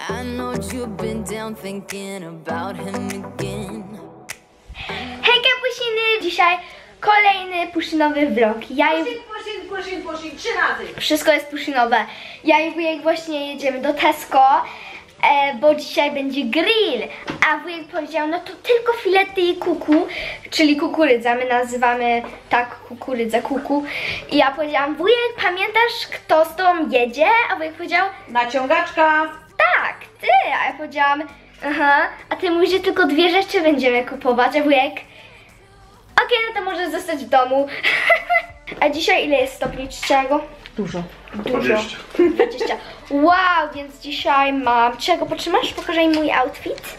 I know you've been down thinking about him again. Hejka pusiny! Dzisiaj kolejny puszynowy vlog. Puszyn, 3 razy. Wszystko jest puszynowe. Ja i wujek właśnie jedziemy do Tesco, bo dzisiaj będzie grill. A wujek powiedział, no to tylko filety i kuku, czyli kukurydza. My nazywamy tak kukurydza, kuku. I ja powiedziałam, wujek, pamiętasz, kto z tobą jedzie? A wujek powiedział, Naciągaczka. tak, ty. A ja powiedziałam, aha. A ty mówisz, że tylko 2 rzeczy będziemy kupować, a wujek, okej, no to może zostać w domu. A dzisiaj ile jest stopni czego? Dużo. 20. Wow, więc dzisiaj mam... Czego potrzymasz? Pokażę im mój outfit.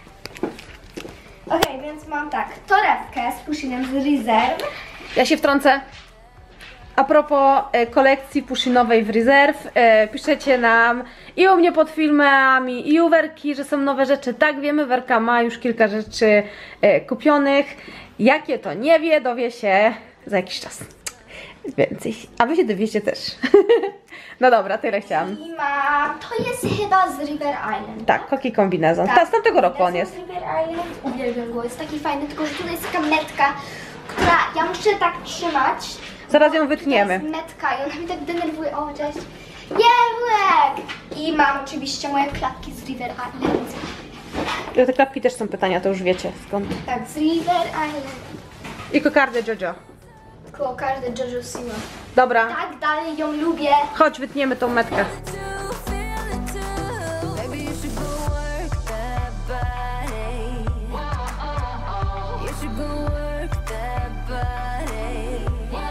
Okej, więc mam tak, torebkę z puszynem z Reserve. Ja się wtrącę. A propos kolekcji puszynowej w Reserve, piszecie nam i u mnie pod filmami, i u Werki, że są nowe rzeczy. Tak, wiemy, Werka ma już kilka rzeczy kupionych. Jakie to nie wie, dowie się za jakiś czas. Więcej. A wy się dowiecie też. No dobra, tyle chciałam. I mam... To jest chyba z River Island. Tak, koki kombinezon. Tak, z tamtego roku on jest. Z River Island. Uwielbiam go, jest taki fajny, tylko że tutaj jest taka metka, która... Ja muszę tak trzymać. Zaraz ją To wytniemy. jest metka i ona mnie tak denerwuje. O, cześć. Jewek! I mam oczywiście moje klapki z River Island. Te klapki też są pytania, to już wiecie skąd. Tak, z River Island. I kokardy Jojo. Koło każdy Jojo Siwa. Dobra, Tak, dalej ją lubię. chodź, wytniemy tą metkę. Maybe you should go work that body. You should go work that body.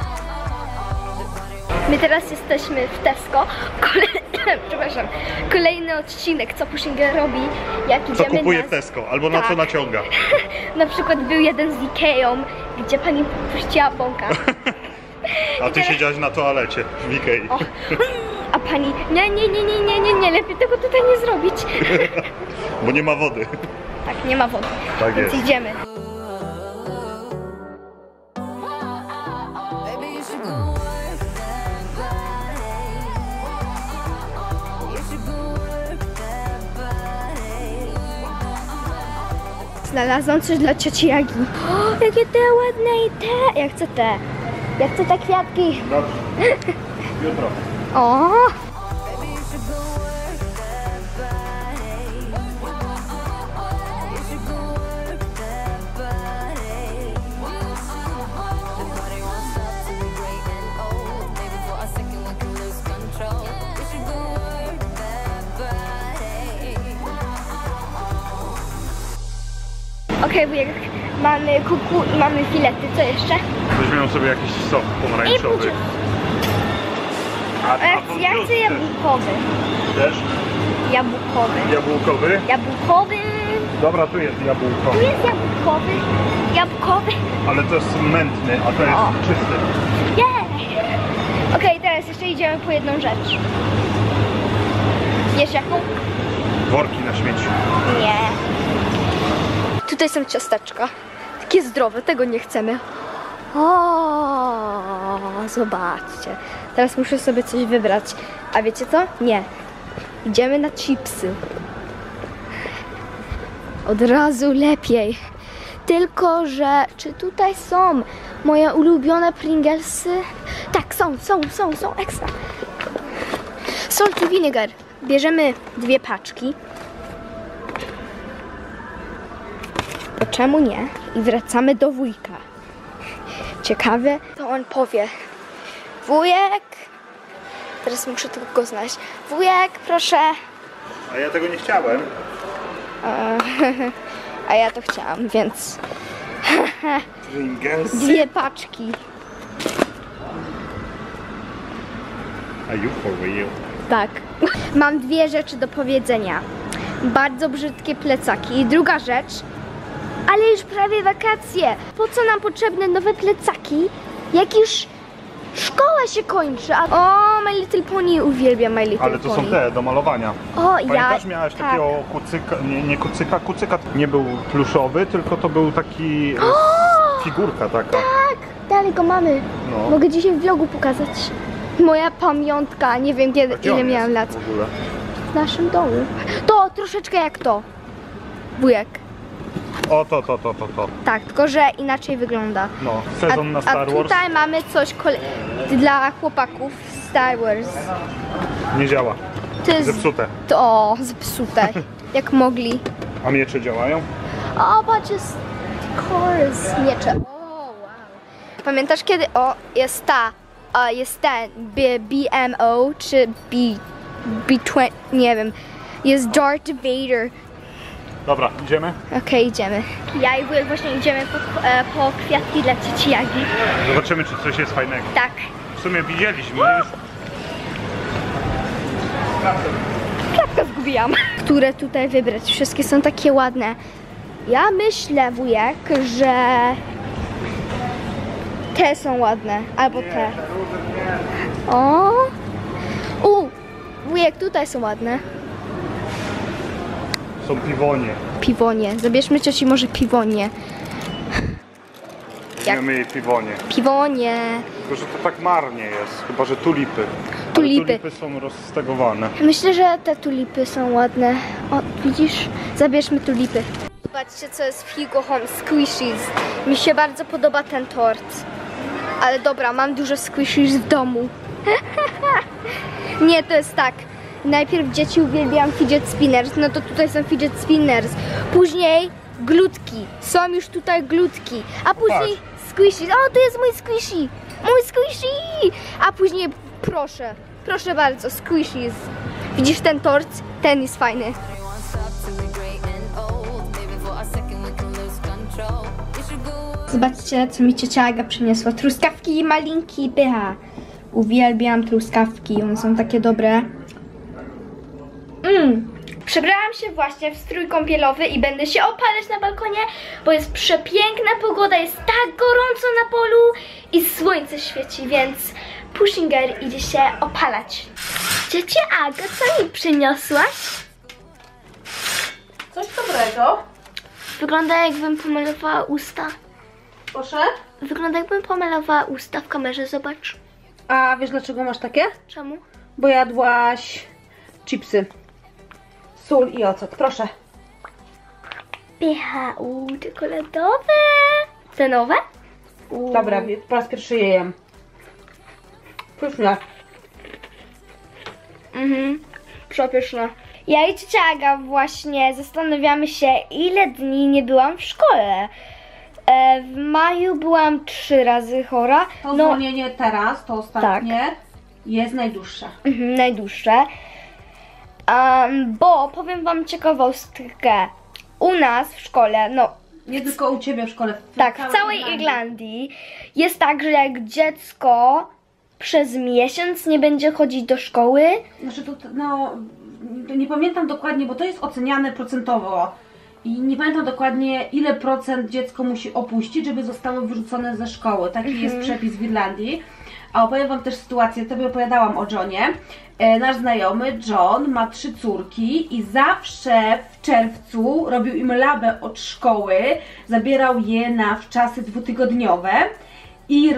My teraz jesteśmy w Tesco. Przepraszam. Kolejny odcinek, co Pushinger robi, jak Co idziemy kupuje na... w Tesco, albo na Tak. co naciąga. Na przykład był jeden z Ikeą, gdzie pani puściła bąka. A ty siedziałaś na toalecie w Ikei. O, a pani, nie, lepiej tego tutaj nie zrobić. Bo nie ma wody. Tak, nie ma wody, Tak więc jest. idziemy. Maybe you should go work that body. You should go work that body. Znalazłam coś dla cioci Jagi. O, jakie te ładne i te. Ja chcę te. Ja chcę te kwiatki. Dobrze. Jutro. O, Maybe you should go work that body. You should go work that body. The body won't stop till we great and old. Maybe for a second we can lose control. You should go work that body. okej, wujek. Mamy kuku i mamy filety. Co jeszcze? Weźmiemy sobie jakiś sok pomarańczowy. Ja chcę jabłkowy. Też? Jabłkowy. Jabłkowy? Jabłkowy. Dobra, tu jest Tu jabłkowy. jest jabłkowy. Jabłkowy. Ale to jest mętny, a to O. jest czysty. Jej! Okej, teraz jeszcze idziemy po jedną rzecz. Wiesz jaką? Worki na śmieci. Nie. Tutaj są ciasteczka. Takie zdrowe, tego nie chcemy. O, zobaczcie. Teraz muszę sobie coś wybrać. A wiecie co? Nie. Idziemy na chipsy. Od razu lepiej. Tylko, że czy tutaj są moje ulubione Pringlesy? Tak, są ekstra. Salt i vinegar. Bierzemy 2 paczki. Bo czemu nie? I wracamy do wujka. Ciekawe, to on powie. Wujek! Teraz muszę tylko go znaleźć. Wujek, proszę. A ja tego nie chciałem. A ja to chciałam, więc Pringles. 2 paczki. Are you for real? Tak. Mam 2 rzeczy do powiedzenia. Bardzo brzydkie plecaki. I druga rzecz. Ale już prawie wakacje. Po co nam potrzebne nowe plecaki, jak już szkoła się kończy? O, My Little Pony, uwielbiam My Little Pony. Ale to są te do malowania. O, Pamiętasz, ja... miałaś tak. takiego kucyka, nie kucyka, kucyka nie był pluszowy, tylko to był taki figurka taka. Tak, dalej go mamy. No. Mogę dzisiaj w vlogu pokazać. Moja pamiątka, nie wiem kiedy, A gdzie ile on miałam jest lat. w ogóle? w naszym domu. To troszeczkę jak to. Wujek. O, to. Tak, tylko że inaczej wygląda. No, sezon na Star A Wars. tutaj mamy coś dla chłopaków Star Wars. Nie działa. To jest Zepsute. To zepsute. Jak mogli. A miecze działają? O, patrz, jest Chorus, miecze. O, wow. Pamiętasz kiedy? O, jest ten BMO czy B20, nie wiem. Jest Darth Vader. Dobra, idziemy? Okej, idziemy. Ja i wujek właśnie idziemy po kwiatki dla cici Jagi. Zobaczymy, czy coś jest fajnego. Tak. W sumie widzieliśmy już. Kwiatka zgubiłam. Które tutaj wybrać? Wszystkie są takie ładne. Ja myślę, wujek, że te są ładne, albo te. O! Wujek, tutaj są ładne. Są piwonie. Piwonie. Zabierzmy cioci może piwonie. Jak? Mamy jej piwonie. Piwonie. Tylko, że to tak marnie jest. Chyba, że tulipy. Ale Tulipy. tulipy są rozstegowane. Myślę, że te tulipy są ładne. O, widzisz? Zabierzmy tulipy. Zobaczcie, co jest w Hugo Home Squishies. Mi się bardzo podoba ten tort. Ale dobra, mam dużo squishies w domu. Nie, to jest tak. Najpierw dzieci uwielbiałam fidget spinners, no to tutaj są fidget spinners. Później glutki. Są już tutaj glutki. A później squishies. O, tu jest mój squishy. Mój squishy. A później, proszę bardzo, squishies. Widzisz ten tort? Ten jest fajny. Everyone stop till we great and old. Maybe for a second we can lose control. You should go. Zobaczcie, co mi ciocia Aga przyniosła. Truskawki i malinki pycha. Uwielbiam truskawki, one są takie dobre. Przebrałam się właśnie w strój kąpielowy i będę się opalać na balkonie, bo jest przepiękna pogoda, jest tak gorąco na polu i słońce świeci, więc Pushinger idzie się opalać. Ciocia Aga, co mi przyniosłaś? Coś dobrego. Wygląda jakbym pomalowała usta. Proszę. Wygląda jakbym pomalowała usta w kamerze, zobacz. A wiesz dlaczego masz takie? Czemu? Bo jadłaś chipsy. Sól i ocet. Proszę. Pycha, czekoladowe. Te nowe? Dobra, po raz pierwszy je jem. Pyszne. Przepyszne. Ja i ciocia Aga właśnie zastanawiamy się, ile dni nie byłam w szkole. W maju byłam 3 razy chora. To zwolnienie teraz, to ostatnie, jest najdłuższe. Najdłuższe. Bo powiem wam ciekawostkę. U nas w szkole, Nie tylko u ciebie w szkole. w całej Irlandii jest tak, że jak dziecko przez miesiąc nie będzie chodzić do szkoły. Znaczy to, nie pamiętam dokładnie, bo to jest oceniane procentowo. I nie pamiętam dokładnie, ile procent dziecko musi opuścić, żeby zostało wyrzucone ze szkoły. Taki jest przepis w Irlandii. A opowiem wam też sytuację, tobie opowiadałam o Johnie. Nasz znajomy John ma 3 córki i zawsze w czerwcu robił im labę od szkoły, zabierał je na wczasy 2-tygodniowe. I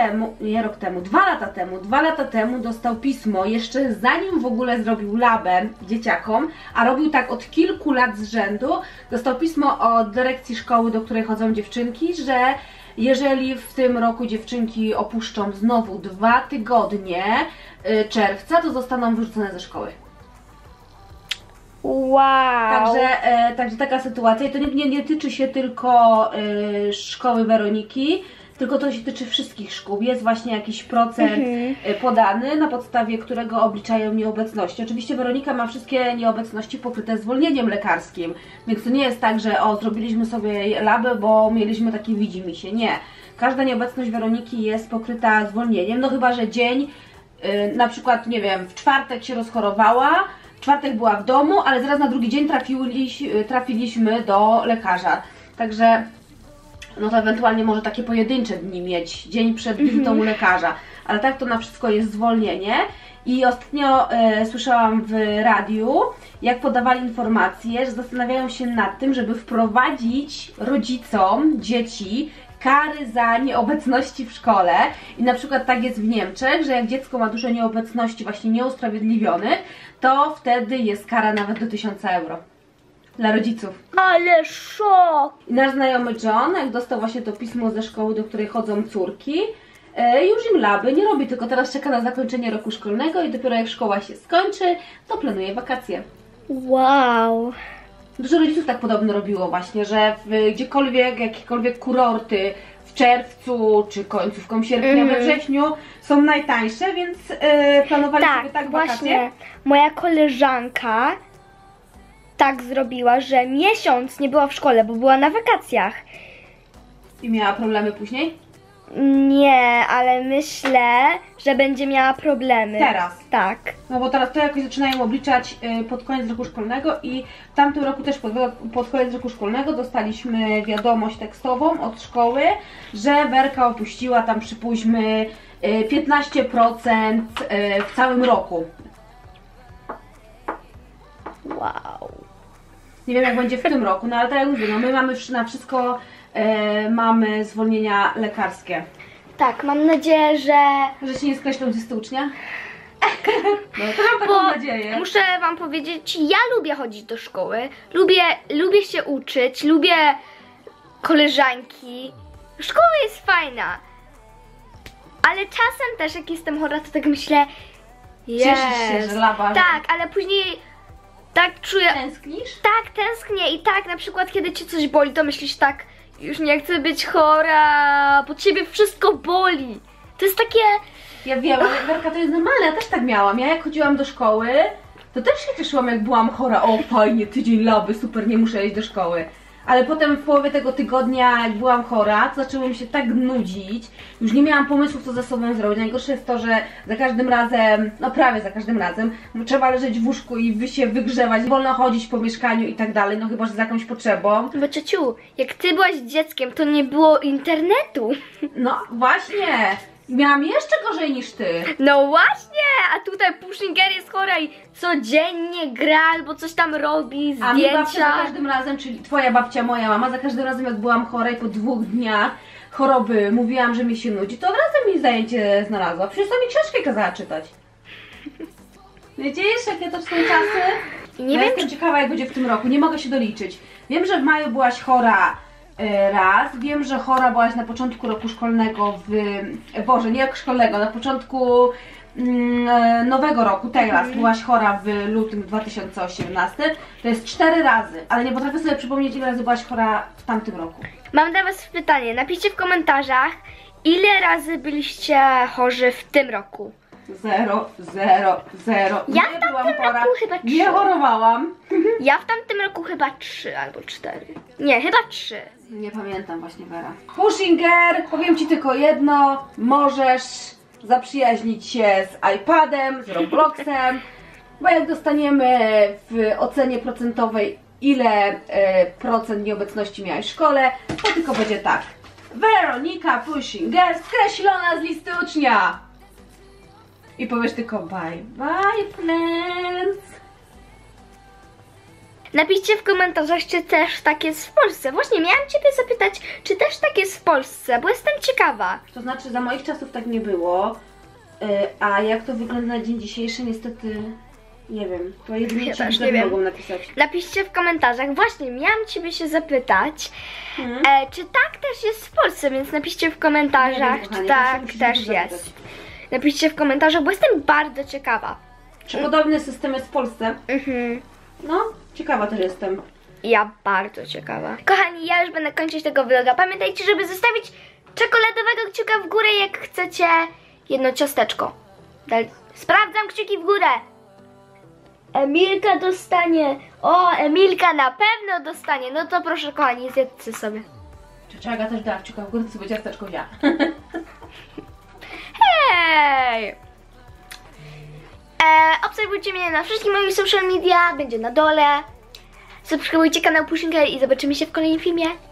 2 lata temu dostał pismo, jeszcze zanim w ogóle zrobił labę dzieciakom, a robił tak od kilku lat z rzędu, dostał pismo od dyrekcji szkoły, do której chodzą dziewczynki, że jeżeli w tym roku dziewczynki opuszczą znowu 2 tygodnie czerwca, to zostaną wyrzucone ze szkoły. Wow. Także taka sytuacja i to nie tyczy się tylko szkoły Weroniki, tylko to się tyczy wszystkich szkół. Jest właśnie jakiś procent podany, na podstawie którego obliczają nieobecności. Oczywiście Weronika ma wszystkie nieobecności pokryte zwolnieniem lekarskim, więc to nie jest tak, że zrobiliśmy sobie labę, bo mieliśmy takie widzimisię. Nie. Każda nieobecność Weroniki jest pokryta zwolnieniem, no chyba że dzień, na przykład, nie wiem, w czwartek się rozchorowała, w czwartek była w domu, ale zaraz na drugi dzień trafiliśmy do lekarza. Także no to ewentualnie może takie pojedyncze dni mieć, dzień przed wizytą u lekarza, ale tak to na wszystko jest zwolnienie. I ostatnio słyszałam w radiu, jak podawali informacje, że zastanawiają się nad tym, żeby wprowadzić rodzicom dzieci kary za nieobecności w szkole i na przykład tak jest w Niemczech, że jak dziecko ma dużo nieobecności właśnie nieusprawiedliwionych, to wtedy jest kara nawet do 1000 euro dla rodziców. Ale szok! I nasz znajomy John, jak dostał właśnie to pismo ze szkoły, do której chodzą córki, już im laby nie robi, tylko teraz czeka na zakończenie roku szkolnego i dopiero jak szkoła się skończy, to planuje wakacje. Wow! Dużo rodziców tak podobno robiło właśnie, że gdziekolwiek, jakiekolwiek kurorty w czerwcu czy końcówką sierpnia, we wrześniu są najtańsze, więc planowali sobie tak wakacje. Właśnie moja koleżanka tak zrobiła, że miesiąc nie była w szkole, bo była na wakacjach. I miała problemy później? Nie, ale myślę, że będzie miała problemy. Teraz? Tak. No bo teraz to jakoś zaczynają obliczać pod koniec roku szkolnego i w tamtym roku też pod koniec roku szkolnego dostaliśmy wiadomość tekstową od szkoły, że Werka opuściła tam przypuśćmy 15% w całym roku. Wow. Nie wiem jak będzie w tym roku, no ale tak jak mówię, no my mamy na wszystko mamy zwolnienia lekarskie. Tak, mam nadzieję, że Że się nie skreślą ze ucznia? No to mam taką nadzieję. muszę wam powiedzieć, ja lubię chodzić do szkoły, lubię się uczyć, lubię koleżanki. Szkoła jest fajna. Ale czasem też jak jestem chora, to tak myślę, Cieszysz się, że laba. tak, ale później tak czuję, Tęsknisz? tak tęsknię i tak na przykład kiedy cię coś boli, to myślisz tak, już nie chcę być chora, bo ciebie wszystko boli. To jest takie... Ja wiem, ale Werka, to jest normalne, ja też tak miałam. Ja jak chodziłam do szkoły, to też się cieszyłam jak byłam chora. O fajnie, tydzień laby, super, nie muszę iść do szkoły. Ale potem w połowie tego tygodnia, jak byłam chora, to zaczęło mi się tak nudzić. Już nie miałam pomysłów, co ze sobą zrobić. Najgorsze jest to, że za każdym razem, no prawie za każdym razem, trzeba leżeć w łóżku i się wygrzewać, wolno chodzić po mieszkaniu i tak dalej, no chyba, że z jakąś potrzebą. Bo ciociu, jak ty byłaś dzieckiem, to nie było internetu. No właśnie, miałam jeszcze gorzej niż ty. No właśnie, a tutaj Pushinger jest chora i codziennie gra albo coś tam robi, A mi babcia za zdjęcia. każdym razem, czyli twoja babcia, moja mama, za każdym razem jak byłam chora i po 2 dniach choroby mówiłam, że mi się nudzi, to od razu mi zajęcie znalazła. Przecież to mi książkę kazała czytać. Wiecie, jakie to są czasy? Nie Ja wiem, jestem ciekawa jak będzie w tym roku, nie mogę się doliczyć. Wiem, że w maju byłaś chora raz, wiem, że chora byłaś na początku roku szkolnego Boże, nie roku szkolnego, na początku nowego roku, teraz byłaś chora w lutym 2018, to jest 4 razy, ale nie potrafię sobie przypomnieć ile razy byłaś chora w tamtym roku. Mam dla was pytanie, napiszcie w komentarzach, ile razy byliście chorzy w tym roku. 0, 0, 0. Ja Nie w byłam tamtym chora, roku chyba nie 3. chorowałam. Ja w tamtym roku chyba 3 albo 4. Nie, chyba 3. Nie pamiętam właśnie, Wera. Pushinger, powiem ci tylko jedno, możesz zaprzyjaźnić się z iPadem, z Robloxem, bo jak dostaniemy w ocenie procentowej ile procent nieobecności miałeś w szkole, to tylko będzie tak. Weronika Pushinger skreślona z listy ucznia. I powiesz tylko bye bye friends. Napiszcie w komentarzach, czy też tak jest w Polsce. Właśnie miałam ciebie zapytać, czy też tak jest w Polsce, bo jestem ciekawa. To znaczy za moich czasów tak nie było, a jak to wygląda na dzień dzisiejszy niestety nie wiem, to jedynie Ja ci też widzowie nie wiem. mogą napisać. Napiszcie w komentarzach. Właśnie miałam ciebie się zapytać, czy tak też jest w Polsce, więc napiszcie w komentarzach, Nie wiem, kochanie, czy to się tak musisz też zapytać. jest. Napiszcie w komentarzach, bo jestem bardzo ciekawa. Czy podobny system jest w Polsce? Mhm. No, ciekawa też jestem. Ja bardzo ciekawa. Kochani, ja już będę kończyć tego vloga. Pamiętajcie, żeby zostawić czekoladowego kciuka w górę, jak chcecie jedno ciasteczko. Sprawdzam kciuki w górę. Emilka dostanie. O, Emilka na pewno dostanie. No to proszę, kochani, zjedzcie sobie. Czaczaga też dała kciuka w górę, to sobie ciasteczko wzięła. Hej! Obserwujcie mnie na wszystkich moich social media, będzie na dole. Subskrybujcie kanał Pushinger i zobaczymy się w kolejnym filmie.